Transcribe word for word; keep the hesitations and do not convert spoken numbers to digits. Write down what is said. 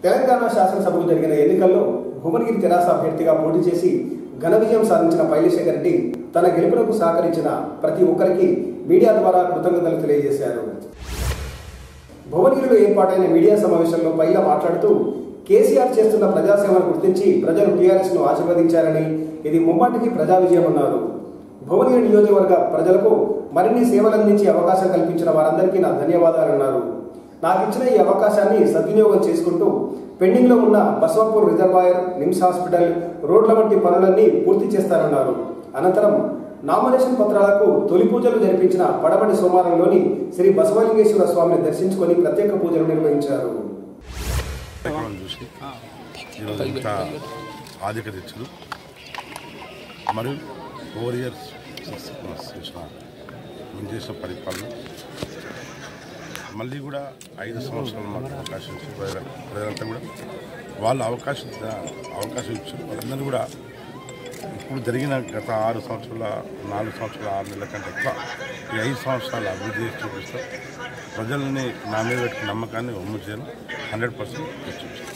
తెలంగాణ శాసనసభకు జరిగిన ఎన్నికల్లో భువనగిరి తెరాస అభ్యర్థిగా పోటీ చేసి ఘన విజయం సాధించిన పైలేశేఖర్ రెడ్డి తన గెలుపునకు సహకరించిన ప్రతి ఒక్కరికి మీడియా ద్వారా కృతజ్ఞతలు తెలియజేశారు. భువనగిరిలో ఏర్పాటైన మీడియా సమావేశంలో పైల మాట్లాడుతూ కేసీఆర్ చేస్తున్న ప్రజాసేవను గుర్తించి ప్రజలు టీఆర్ఎస్ ను ఆశీర్వదించారని ఇది ముమ్మాటికి ప్రజా విజయమన్నారు. భువనగిరి నియోజకవర్గ ప్రజలకు మరిన్ని సేవలందించే అవకాశం కల్పించిన వారందరికీ నా ధన్యవాదాలన్నారు. నాకు ఇచ్చిన ఈ అవకాశాన్ని సద్వినియోగం చేసుకుంటూ పెండింగ్ లో ఉన్న బసవాపూర్ రిజర్వాయర్, నిమ్స్ హాస్పిటల్, రోడ్ల వంటి పనులన్నీ పూర్తి చేస్తారన్నారు. అనంతరం నామినేషన్ పత్రాలకు తొలి పూజలు జరిపించిన పడమటి సోమవారంలోని శ్రీ బసవలింగేశ్వర స్వామిని దర్శించుకొని ప్రత్యేక పూజలు నిర్వహించారు. పరిపాలన మళ్ళీ కూడా ఐదు సంవత్సరాలు మాకు అవకాశం ఇచ్చి ప్రజలంతా కూడా వాళ్ళు అవకాశం అవకాశం ఇచ్చారు. వాళ్ళందరూ కూడా ఇప్పుడు జరిగిన గత ఆరు సంవత్సరాల నాలుగు సంవత్సరాల ఆరు నెలల కంటే ఎక్కువ ఈ ఐదు సంవత్సరాలు అభివృద్ధి చేసి చూపిస్తారు. ప్రజల్ని నా మీద నమ్మకాన్ని ఒమ్ము చేయను హండ్రెడ్ పర్సెంట్ చూపిస్తారు.